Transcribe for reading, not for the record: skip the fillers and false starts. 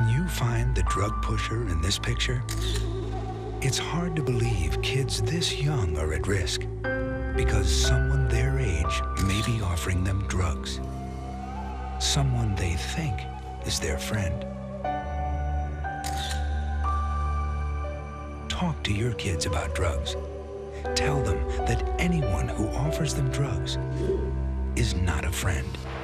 When you find the drug pusher in this picture, it's hard to believe kids this young are at risk because someone their age may be offering them drugs. Someone they think is their friend. Talk to your kids about drugs. Tell them that anyone who offers them drugs is not a friend.